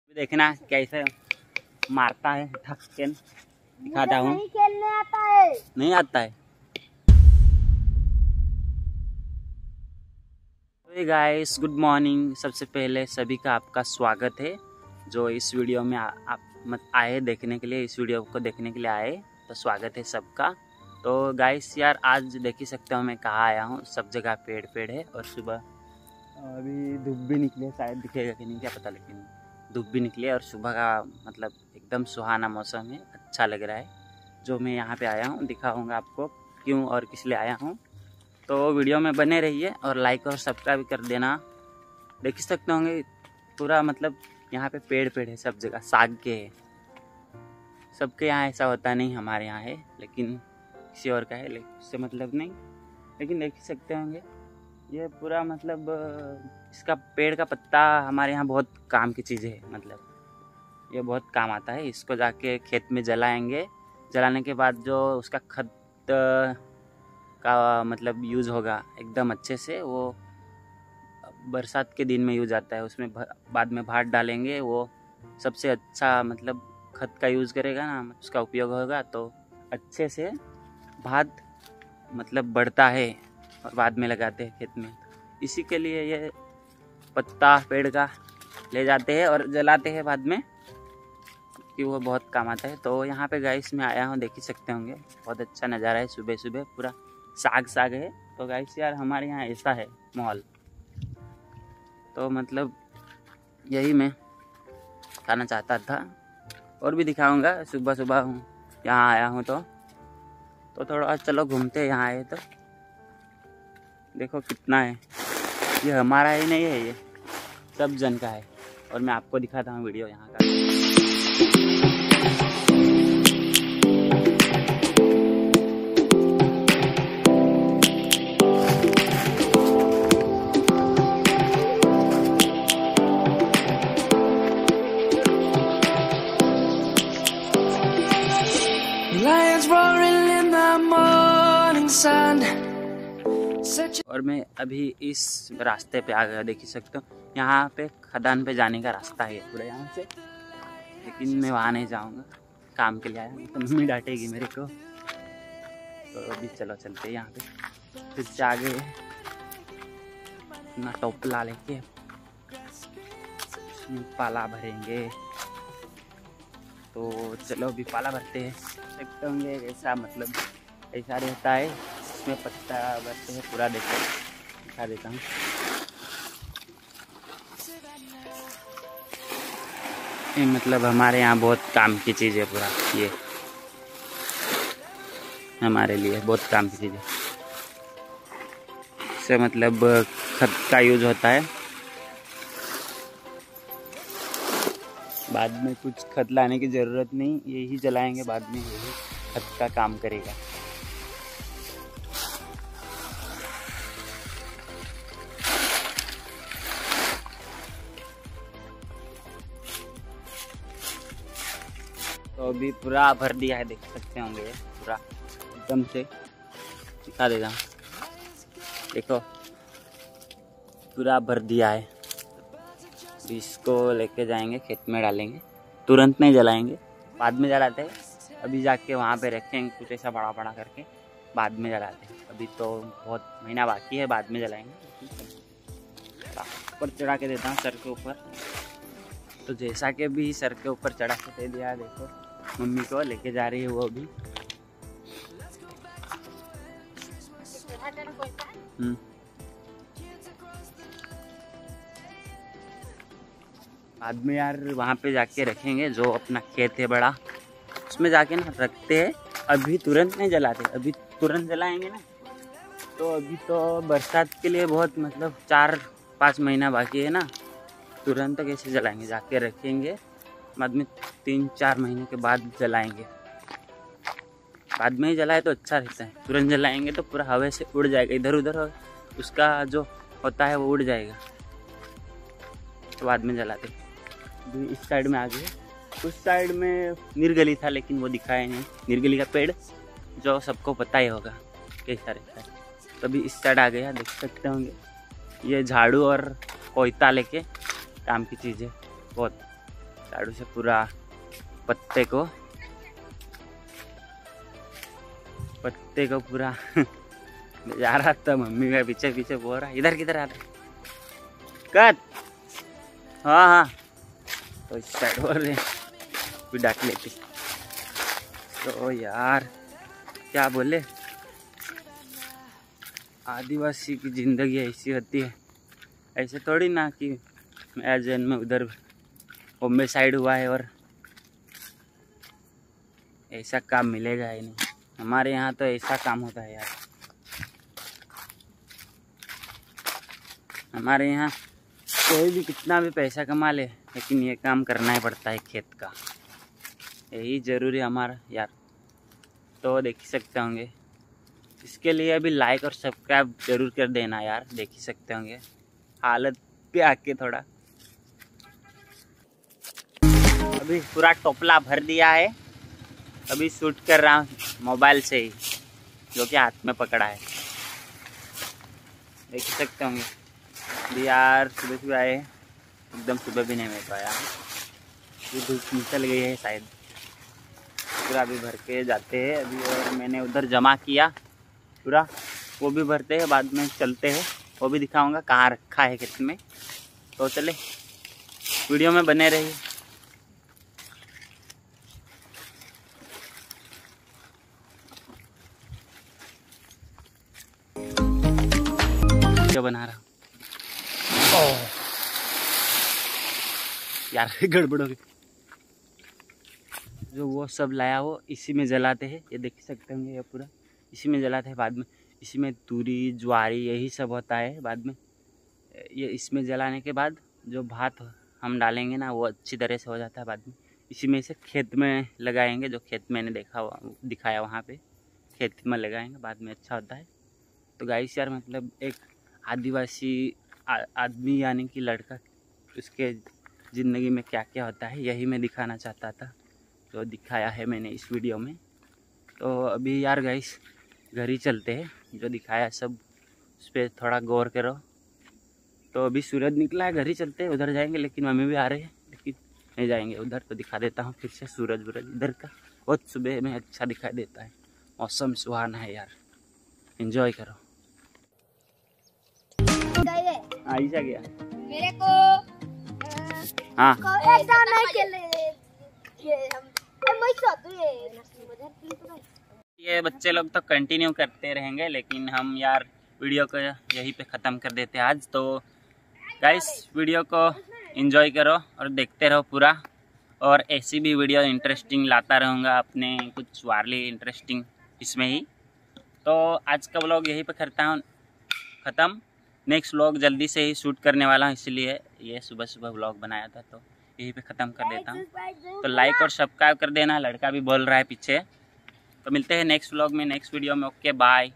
देखना कैसे मारता है ठक्कन, दिखाता हूँ। नहीं खेलने आता है। नहीं आता है। तो गाइस गुड मॉर्निंग। सबसे पहले सभी का आपका स्वागत है जो इस वीडियो में आप आए देखने के लिए, इस वीडियो को देखने के लिए आए, तो स्वागत है सबका। तो गाइस यार आज देख ही सकते हो मैं कहाँ आया हूँ। सब जगह पेड़ पेड़ है और सुबह अभी धूप भी निकली है, शायद दिखेगा कि नहीं क्या पता, लेकिन धूप भी निकली है और सुबह का मतलब एकदम सुहाना मौसम है, अच्छा लग रहा है। जो मैं यहाँ पे आया हूँ दिखाऊंगा आपको क्यों और किस लिए आया हूँ। तो वीडियो में बने रहिए और लाइक और सब्सक्राइब कर देना। देख ही सकते होंगे पूरा मतलब यहाँ पे पेड़ पेड़ है सब जगह, साग के है। सबके यहाँ ऐसा होता नहीं, हमारे यहाँ है, लेकिन किसी और का है, लेकिन उससे मतलब नहीं। लेकिन देख ही सकते होंगे ये पूरा मतलब इसका पेड़ का पत्ता हमारे यहाँ बहुत काम की चीज़ है, मतलब ये बहुत काम आता है। इसको जाके खेत में जलाएंगे, जलाने के बाद जो उसका खत का मतलब यूज़ होगा एकदम अच्छे से, वो बरसात के दिन में यूज आता है। उसमें बाद में भात डालेंगे, वो सबसे अच्छा मतलब खत का यूज़ करेगा ना, उसका उपयोग होगा तो अच्छे से भात मतलब बढ़ता है और बाद में लगाते हैं खेत में। इसी के लिए ये पत्ता पेड़ का ले जाते हैं और जलाते हैं बाद में, कि वो बहुत काम आता है। तो यहाँ पे गाइस मैं आया हूँ, देख ही सकते होंगे बहुत अच्छा नज़ारा है। सुबह सुबह पूरा साग साग है। तो गाइस यार हमारे यहाँ ऐसा है माहौल, तो मतलब यही मैं खाना चाहता था और भी दिखाऊंगा। सुबह सुबह हूँ यहाँ आया हूँ तो थोड़ा चलो घूमते हैं। यहाँ आए तो देखो कितना है, ये हमारा ही नहीं है, ये सब जन का है। और मैं आपको दिखाता हूँ वीडियो यहाँ का। और मैं अभी इस रास्ते पे आ गया, देख ही सकते हो। यहाँ पे खदान पे जाने का रास्ता है पूरा यहाँ से, लेकिन मैं वहाँ नहीं जाऊँगा, काम के लिए आया हूँ, तो मम्मी डांटेगी मेरे को। तो अभी चलो चलते हैं यहाँ पे। फिर से आगे अपना टोपला लेके पाला भरेंगे। तो चलो अभी पाला भरते हैं। देखते होंगे ऐसा मतलब ऐसा रहता है, इसमें पत्ता भरते हैं पूरा। देखो दिखा देता हूँ। ये मतलब हमारे यहाँ बहुत काम की चीज़ है पूरा, ये हमारे लिए बहुत काम की चीज़ है। इससे मतलब खत का यूज होता है, बाद में कुछ खत लाने की ज़रूरत नहीं, यही जलाएंगे बाद में, यही खत का काम करेगा। तो अभी पूरा भर दिया है, देख सकते होंगे पूरा एकदम से। दिखा देगा, देखो पूरा भर दिया है। इसको लेके जाएंगे खेत में डालेंगे, तुरंत नहीं जलाएंगे, बाद में जलाते हैं। अभी जाके वहाँ पे रखेंगे कुछ ऐसा बड़ा बड़ा करके, बाद में जलाते हैं। अभी तो बहुत महीना बाकी है, बाद में जलाएंगे। ऊपर चढ़ा के देता हूँ सर के ऊपर। तो जैसा कि भी सर के ऊपर चढ़ा के दे दिया, देखो मम्मी को लेके जा रही है वो भी। बाद में यार वहाँ पे जाके रखेंगे, जो अपना खेत है बड़ा, उसमें जाके ना रखते हैं। अभी तुरंत नहीं जलाते, अभी तुरंत जलाएंगे ना तो अभी तो बरसात के लिए बहुत मतलब 4-5 महीना बाकी है ना, तुरंत तो कैसे जलाएंगे, जाके रखेंगे, बाद में 3-4 महीने के बाद जलाएंगे। बाद में ही जलाए तो अच्छा रहता है, तुरंत जलाएंगे तो पूरा हवा से उड़ जाएगा, इधर उधर उसका जो होता है वो उड़ जाएगा, तो बाद में जलाते। इस साइड में आ गए, उस साइड में निर्गली था लेकिन वो दिखाया नहीं, निर्गली का पेड़ जो सबको पता ही होगा कैसा रहता है। तो अभी इस साइड आ गया, देख सकते होंगे ये झाड़ू और कोयता लेके काम की चीज़ है बहुत। झाड़ू से पूरा पत्ते को पूरा जा रहा था। मम्मी का पीछे पीछे बोल रहा इधर किधर आ रहा कट। हाँ हाँ तो इस साइड बोल रहे भी डांट लेती। तो यार क्या बोले, आदिवासी की ज़िंदगी ऐसी होती है। ऐसे थोड़ी ना कि मेरा जन्म उधर बॉम्बे साइड हुआ है और ऐसा काम मिलेगा ही नहीं। हमारे यहाँ तो ऐसा काम होता है यार। हमारे यहाँ कोई भी कितना भी पैसा कमा ले, लेकिन ये काम करना ही पड़ता है खेत का। यही ज़रूरी हमारा यार। तो देख ही सकते होंगे, इसके लिए अभी लाइक और सब्सक्राइब जरूर कर देना यार। देख ही सकते होंगे हालत पे आके थोड़ा। अभी पूरा टोपला भर दिया है। अभी शूट कर रहा हूँ मोबाइल से ही, जो कि हाथ में पकड़ा है। देख ही सकते होंगे। अभी यार सुबह आए, एकदम सुबह भी नहीं मिल पाया। ये धूप निकल गई है शायद। पूरा अभी भर के जाते हैं अभी। और मैंने उधर जमा किया पूरा, वो भी भरते हैं, बाद में चलते हैं। वो भी दिखाऊंगा कहाँ रखा है खेत में। तो चले वीडियो में बने रहिए। क्या बना रहा हूँ यार, गड़बड़ हो गई। जो वो सब लाया वो इसी में जलाते हैं। ये देख सकते होंगे, ये पूरा इसी में जलाते हैं। बाद में इसी में तूरी ज्वारी यही सब होता है। बाद में ये इसमें जलाने के बाद जो भात हम डालेंगे ना, वो अच्छी तरह से हो जाता है। बाद में इसी में से खेत में लगाएंगे। जो खेत मैंने दिखाया वहाँ पे खेत में लगाएंगे, बाद में अच्छा होता है। तो गाइस यार, मतलब एक आदिवासी आदमी यानी कि लड़का, उसके ज़िंदगी में क्या क्या होता है यही मैं दिखाना चाहता था, जो दिखाया है मैंने इस वीडियो में। तो अभी यार गाइस घर ही चलते हैं। जो दिखाया सब उस पर थोड़ा गौर करो। तो अभी सूरज निकला है, घर ही चलते हैं। उधर जाएंगे, लेकिन मम्मी भी आ रही है, लेकिन नहीं जाएंगे उधर। तो दिखा देता हूँ फिर से सूरज इधर का बहुत सुबह में अच्छा दिखाई देता है। मौसम सुहाना है यार, एंजॉय करो। आयशा गया मेरे को हाँ ये बच्चे लोग तो कंटिन्यू करते रहेंगे, लेकिन हम यार वीडियो को यहीं पे ख़त्म कर देते हैं आज। तो गाइस वीडियो को एंजॉय करो और देखते रहो पूरा। और ऐसी भी वीडियो इंटरेस्टिंग लाता रहूँगा अपने, कुछ वारली इंटरेस्टिंग इसमें ही। तो आज का व्लॉग यहीं पे करता हूँ ख़त्म। नेक्स्ट व्लॉग जल्दी से ही शूट करने वाला हूँ, इसलिए ये सुबह सुबह व्लॉग बनाया था। तो यहीं पे ख़त्म कर देता हूँ। तो लाइक और सब्सक्राइब कर देना। लड़का भी बोल रहा है पीछे। तो मिलते हैं नेक्स्ट व्लॉग में, नेक्स्ट वीडियो में। Okay bye.